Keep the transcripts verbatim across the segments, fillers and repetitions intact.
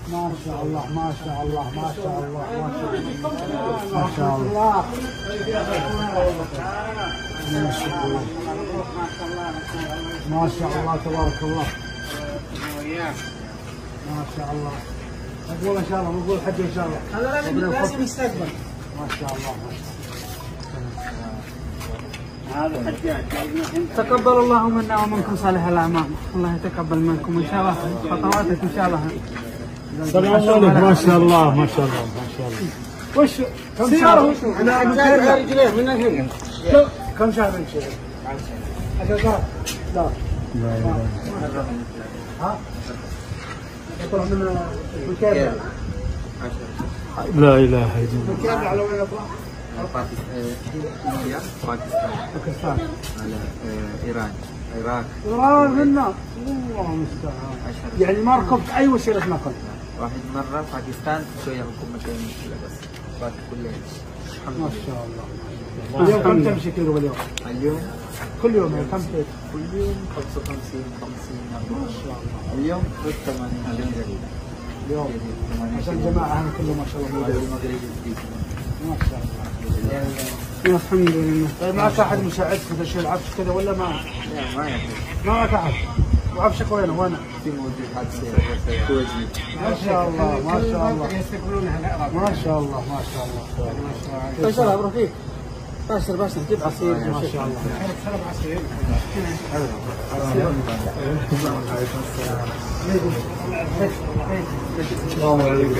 ما شاء الله ما شاء الله ما شاء الله ما شاء الله ما شاء الله ما شاء الله تبارك الله ما شاء الله. مقبول ان شاء الله، مقبول حج ان شاء الله. هذا لازم يستقبل. ما شاء الله ما شاء الله. هذا حجاج. تقبل الله منا ومنكم صالح الاعمال، الله يتقبل منكم ان شاء الله خطواتك ان شاء الله. السلام عليكم. ما شاء الله ما شاء الله ما شاء الله. وش كم سيارة؟ انا على رجلين من هنا. كم شهر من شهر؟ عشر شهر؟ لا لا لا ها؟ يطلع من الكابل. لا اله الا الله. الكابل على وين يطلع؟ باكستان باكستان على ايران العراق ايران منا. الله المستعان. يعني ما ركبت اي وسيله نقل؟ واحد مره باكستان شويه حكومتين مشكله بس باقي كله ما شاء الله. اليوم كم تمشي كيلو باليوم؟ اليوم كل يوم كم تمشي؟ كل يوم خمسة وخمسين خمسين ما شاء الله. اليوم ثمانين اليوم جديد. اليوم عشان الجماعه هنا كلهم ما شاء الله المغرب جديد. ما شاء الله. الحمد لله. طيب معك احد مساعدك في تشيل عفش كذا ولا ما؟ لا ما معي. ما معك احد؟ وعفشك وينه؟ وين؟ في موجود حد كويتي. ما شاء الله ما شاء الله. يستقبلونها ما شاء الله ما شاء الله ما شاء الله. ان شاء الله رفيق. باشر باشر جيب عصير ما شاء الله. شرب عصير. السلام عليكم.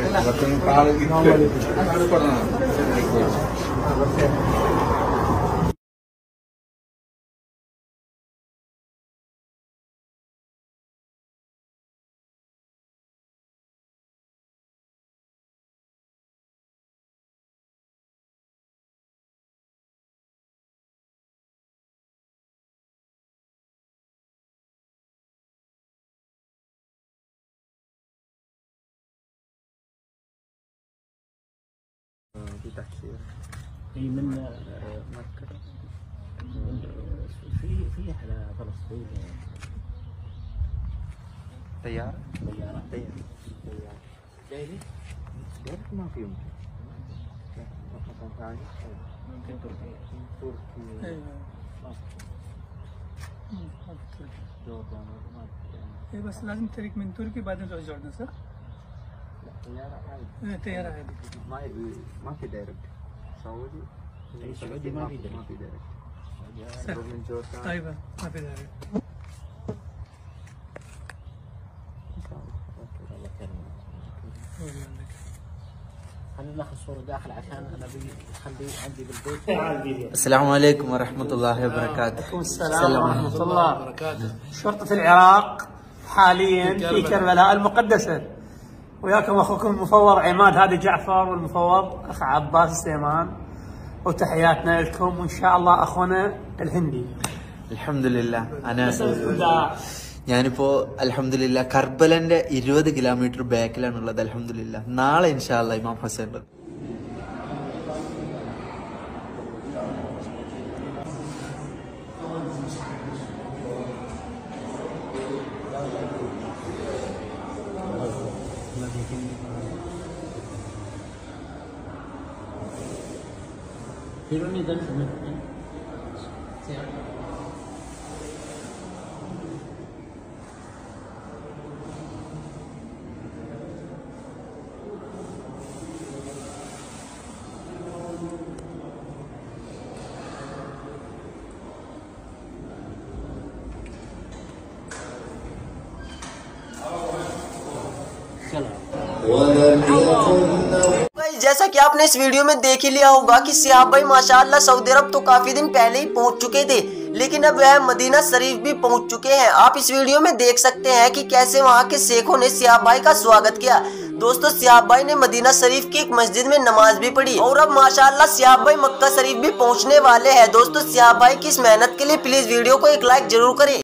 في تحشير في من مكة في في على فلسطين طيارة طيارة طيارة طيارة جايلي جايلك ما في يمكن مكان ثاني ممكن تركيا تركيا ايوه جوردان اي بس لازم تريك من تركيا بعدين تروح جوردان صح؟ طيارة عادي. طيارة عادي. ما ما في دايركت. سعودي. السعودي ما في دايركت. ما في دايركت. من جوردان. ايوه ما في دايركت. خلينا ناخذ صورة داخل عشان انا بخلي عندي بالبيت. السلام عليكم ورحمة الله وبركاته. وعليكم السلام ورحمة الله وبركاته. شرطة العراق حاليا في كربلاء المقدسة. وياكم اخوكم المفوض عماد هادي جعفر والمفوض اخ عباس السيمان، وتحياتنا لكم وان شاء الله اخونا الهندي. الحمد لله. انا ഞാനിപ്പോ അൽഹംദുലില്ലാ കർബലന്റെ ഇരുപത് കിലോമീറ്റർ ബാക്കിലാണുള്ളത്. അൽഹംദുലില്ലാ നാളെ ഇൻഷാ അല്ലാഹ് ഇമാം ഹുസൈൻ जैसा कि आपने इस वीडियो में देख ही लिया होगा कि सियाब भाई माशाअल्लाह सऊदी अरब तो काफी दिन पहले ही पहुंच चुके थे, लेकिन अब वह मदीना शरीफ भी पहुंच चुके हैं। आप इस वीडियो में देख सकते हैं कि कैसे वहां के शेखों ने सियाब भाई का स्वागत किया। दोस्तों सियाब भाई ने मदीना शरीफ की एक मस्जिद में नमाज भी पढ़ी और अब माशाअल्लाह सियाब भाई मक्का शरीफ भी पहुंचने वाले हैं। दोस्तों सियाब भाई की इस मेहनत के लिए प्लीज वीडियो को एक लाइक जरूर करें।